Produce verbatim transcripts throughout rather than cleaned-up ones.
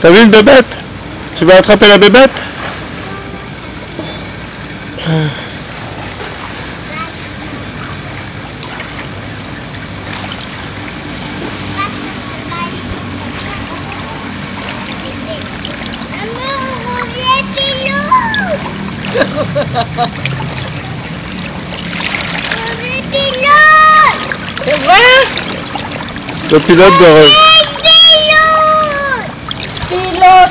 T'as vu une bébête? Tu vas attraper la bébête? C'est vrai? Le pilote de re... Pilote.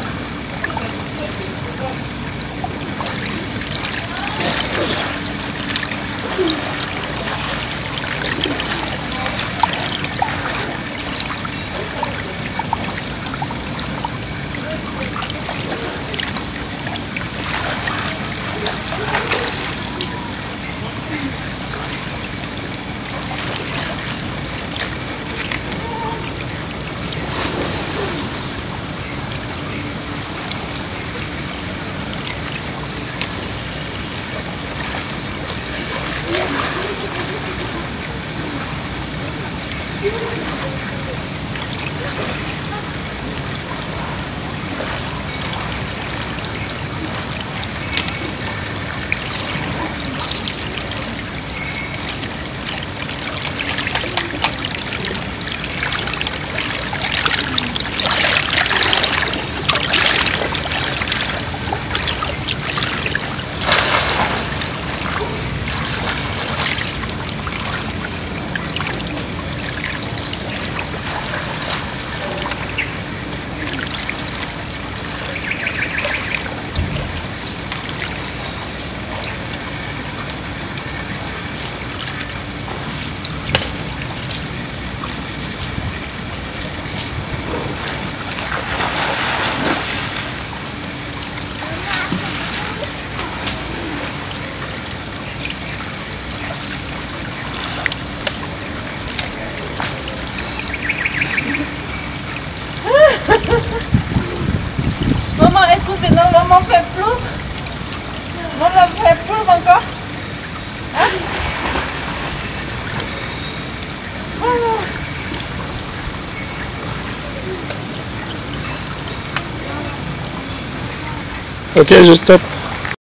Maman, écoute, non, maman fait plus. Maman fait plus encore. Hein? Ok, je stoppe.